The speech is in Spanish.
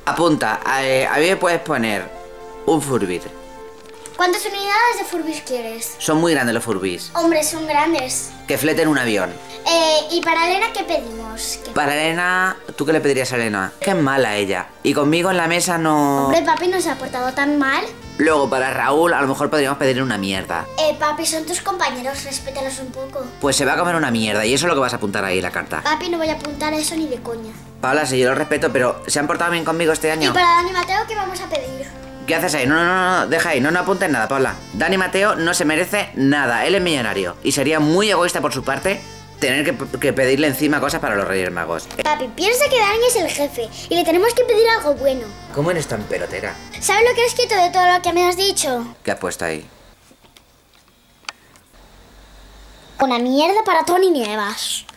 Apunta, a mí me puedes poner un Furbit. ¿Cuántas unidades de Furbis quieres? Son muy grandes los Furbis. Hombre, son grandes. Que fleten un avión. ¿Y para Elena qué pedimos? Para Elena, ¿tú qué le pedirías a Elena? Que es mala ella. Y conmigo en la mesa no... Hombre, papi no se ha portado tan mal. Luego para Raúl a lo mejor podríamos pedirle una mierda. Papi, son tus compañeros, respétalos un poco. Pues se va a comer una mierda y eso es lo que vas a apuntar ahí en la carta. Papi, no voy a apuntar eso ni de coña. Paula, si yo lo respeto, pero ¿se han portado bien conmigo este año? ¿Y para Dani Mateo qué vamos a pedir? ¿Qué haces ahí? No, deja ahí, no apuntes nada, Paula. Dani Mateo no se merece nada, él es millonario. Y sería muy egoísta por su parte tener que pedirle encima cosas para los Reyes Magos. Papi, piensa que Dani es el jefe y le tenemos que pedir algo bueno. ¿Cómo eres tan pelotera? ¿Sabes lo que he escrito de todo lo que me has dicho? ¿Qué has puesto ahí? Una mierda para Tony Nievas.